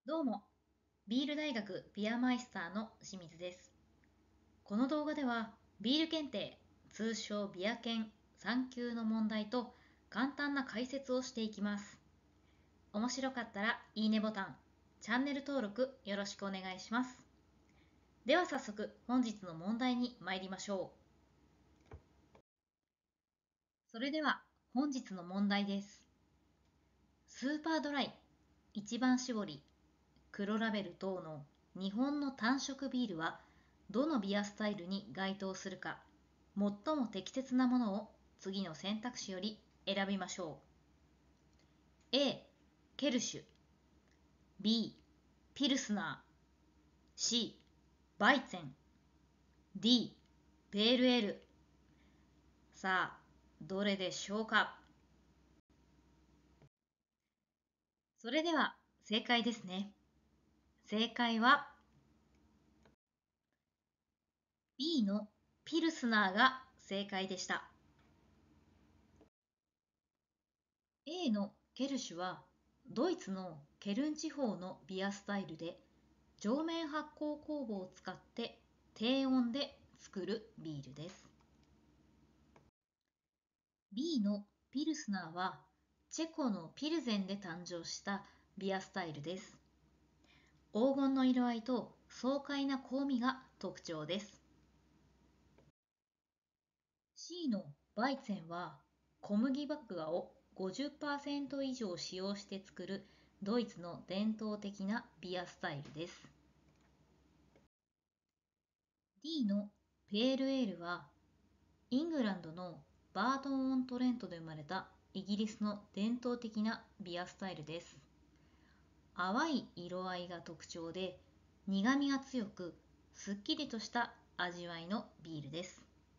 どうも、ビール大学ビアマイスターの清水です。この動画では、ビール検定、通称ビア検3級の問題と簡単な解説をしていきます。面白かったらいいねボタン、チャンネル登録よろしくお願いします。では早速、本日の問題に参りましょう。それでは、本日の問題です。スーパードライ、一番搾り、黒ラベル等の日本の単色ビールはどのビアスタイルに該当するか、最も適切なものを次の選択肢より選びましょう。 A、ケルシュ。 B、ピルスナー。 C、バイツェン。 D、ペールエール。さあ、どれでしょうか。それでは正解ですね。正解は B のピルスナーが正解でした。A のケルシュはドイツのケルン地方のビアスタイルで、上面発酵酵母を使って低温で作るビールです。 B のピルスナーはチェコのピルゼンで誕生したビアスタイルです。黄金の色合いと爽快な香味が特徴です。 C のバイツェンは小麦麦芽を50%以上使用して作るドイツの伝統的なビアスタイルです。 D のペールエールはイングランドのバートン・オン・トレントで生まれたイギリスの伝統的なビアスタイルです。淡い色合いが特徴で、苦みが強くすっきりとした味わいのビールです。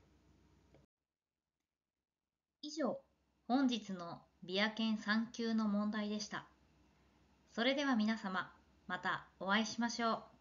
以上、本日のビア検3級の問題でした。それでは皆様、またお会いしましょう。